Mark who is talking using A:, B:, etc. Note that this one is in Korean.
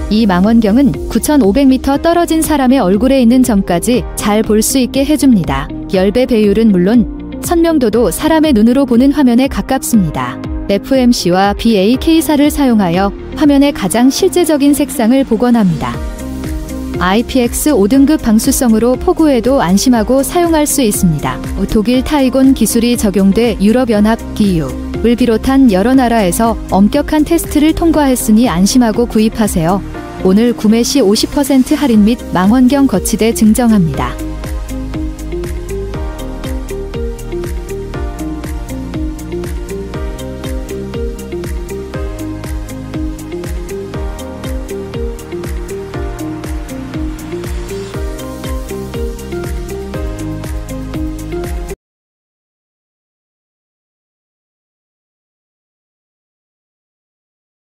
A: 이 망원경은 9,500m 떨어진 사람의 얼굴에 있는 점까지 잘 볼 수 있게 해줍니다. 열배 배율은 물론 선명도도 사람의 눈으로 보는 화면에 가깝습니다. FMC와 BAK사를 사용하여 화면의 가장 실제적인 색상을 복원합니다. IPX 5등급 방수성으로 폭우에도 안심하고 사용할 수 있습니다. 독일 타이곤 기술이 적용돼 유럽연합 EU를 비롯한 여러 나라에서 엄격한 테스트를 통과했으니 안심하고 구입하세요. 오늘 구매 시 50% 할인 및 망원경 거치대 증정합니다.